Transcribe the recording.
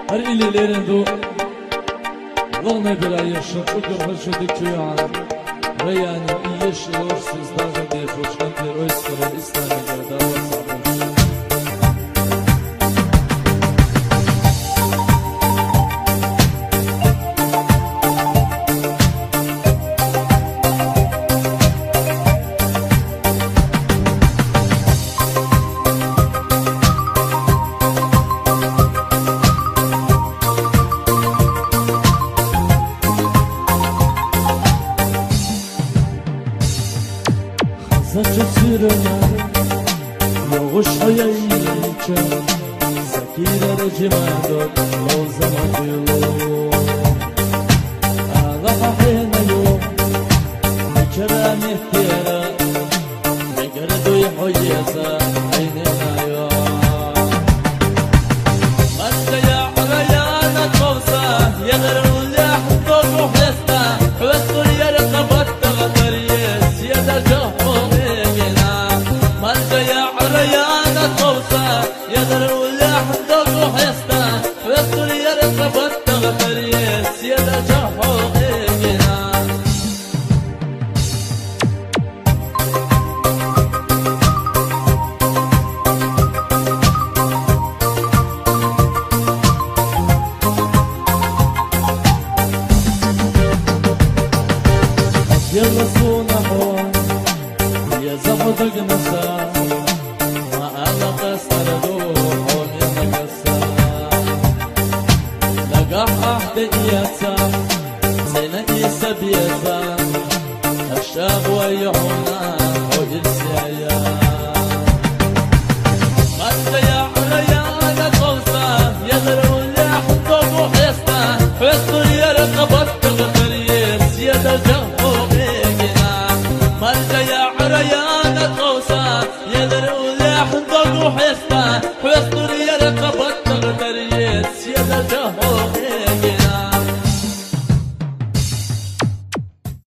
Her ililerinde Lağne bir ay yaşın çok hırşıdı köyağın Ve yani iyi yaşıyorsunuz daha diye hoşkan bir oyskara İslam'a göre daha sabır Saçı sürülen Yoğuş hayalike Zakirere cimadot Lozama diyor Ağla hahine yok Mekerem ihtiyara Megere duy hoyyasa Aynena yok Maskaya arayana kovsa Yeğer ulyah Doğru hesta Hüvestur yere kapatta Gatariyes Yeder cahmu يقدر ولا حتى الروح يستا ويسطر يرقب التغفر يسيد جحوقنا يلا صونا هون يا زحدك نسا بقيتها سنة سبيتها الشاب ويعونا ويرسيا مانت يا عريانا قوسا يغرو لي حطوب وحيستا حيسطر يرقبت تغفريس يد الجهو بيقنا مانت يا عريانا قوسا يغرو لي حطوب وحيستا حيسطر يرقبت تغفريس يد الجهو بيقنا